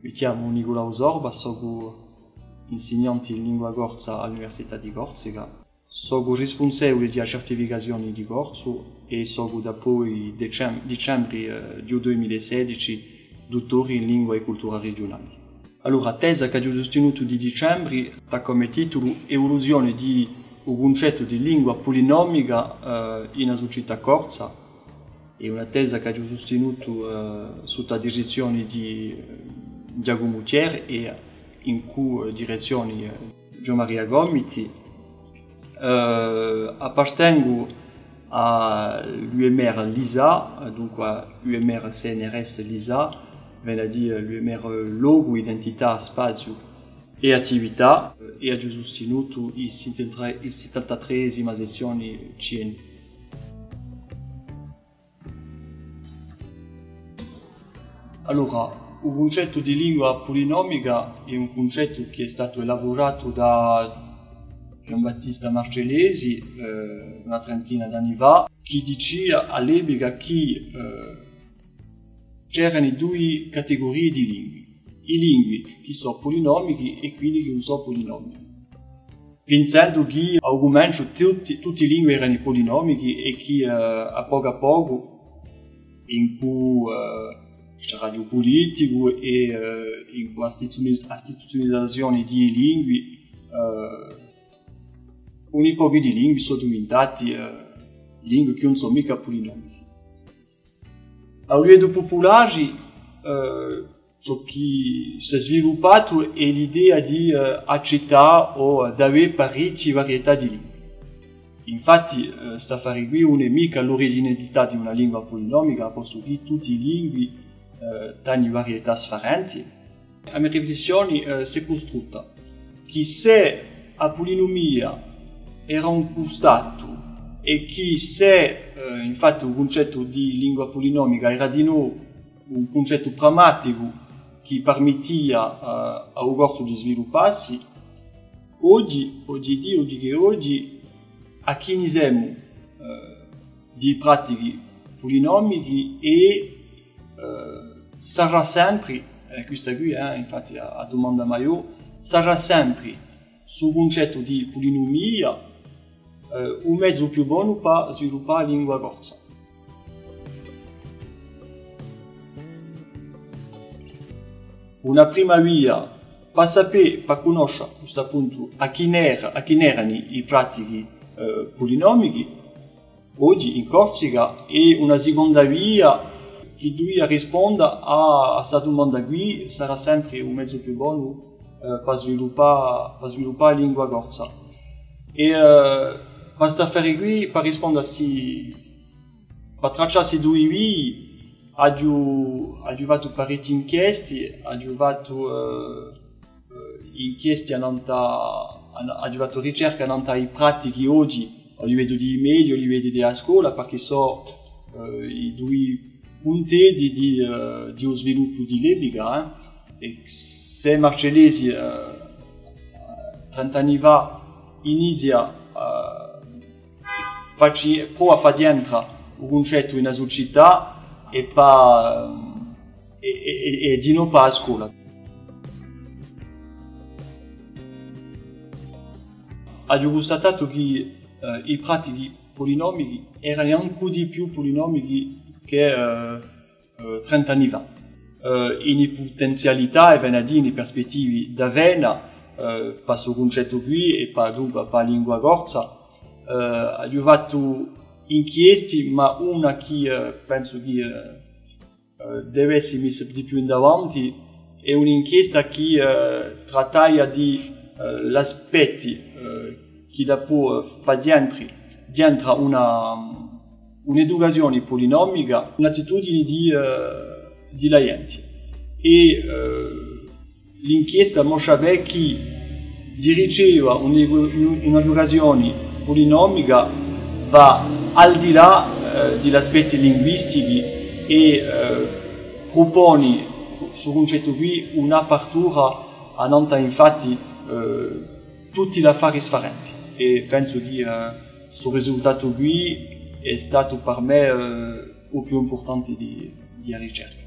Mi chiamo Nicolau Zorba, sono insegnante in lingua corsa all'Università di Corsica. Sono responsabile della certificazione di corso e sono da poi dicembre del 2016 dottore in lingua e cultura regionali. Allora, la tesi che ho sostenuto di dicembre ha come titolo Evoluzione di un concetto di lingua polinomica in una società corsa. È una tesi che ho sostenuto sotto la direzione di Giacomo Thier e in cui direzione Gian Maria Gomiti. Appartengo all'UMR LISA, dunque UMR CNRS LISA, vale a dire l'UMR Logo, Identità, Spazio e Attività, e ho sostenuto la 73esima sessione CN. Allora, il concetto di lingua polinomica è un concetto che è stato elaborato da Giambattista Marcellesi una trentina d'anni fa, che diceva all'epoca che c'erano due categorie di lingue, i lingue che sono polinomiche e quelli che non sono polinomiche. Pensando che al momento tutte le lingue erano polinomiche e che a poco, in cui c'è radio politico e in cui istituzionalizzazione di lingue, un po' di lingue sono diventate lingue che non sono mica polinomiche. A livello popolare, ciò che si è sviluppato è l'idea di accettare o di avere parecchie varietà di lingue. Infatti, sta affare qui non è mica l'originalità di una lingua polinomica, posto che tutte le lingue hanno varietà differenti. La mia riflessione si è costruita che se la polinomia era un costato e che se infatti il concetto di lingua polinomica era di nuovo un concetto pragmatico che permetteva al corso di svilupparsi, oggi a chi ne siamo di pratiche polinomiche e sarà sempre, questa qui infatti la domanda maggiore, sarà sempre sul concetto di polinomia un mezzo più buono per sviluppare la lingua corsa. Una prima via per sapere, per conoscere a questo punto a chi erano i pratiche polinomiche oggi in Corsica, e una seconda via che deve rispondere a questa domanda qui sarà sempre un mezzo più buono per sviluppare la lingua corsa. E per questa qui, per rispondere per tracciare queste due vie, ho fatto parecchie inchieste, ho fatto ricerca nelle pratiche oggi a livello di media, a livello della scuola, perché sono i due punti di sviluppo di l'epoca. E se Marcellesi 30 anni fa inizia prova a fare entrare un concetto in una società e di non per la scuola. Ho constatato che i pratiche polinomiche erano ancora di più polinomiche che 30 anni fa. In potenzialità e in prospettive d'avena per questo concetto qui e per la lingua corsa. Ho fatto inchieste, ma una che penso che deve essere messa di più in davanti è un'inchiesta che tratta di aspetti che dopo fa dentro un'educazione polinomica, un'attitudine di la gente. E l'inchiesta mostra che dirigeva un'educazione polinomica va al di là degli aspetti linguistici e propone sul concetto qui un'apertura a non infatti tutti gli affari differenti, e penso che questo risultato qui è stato per me il più importante di ricerca.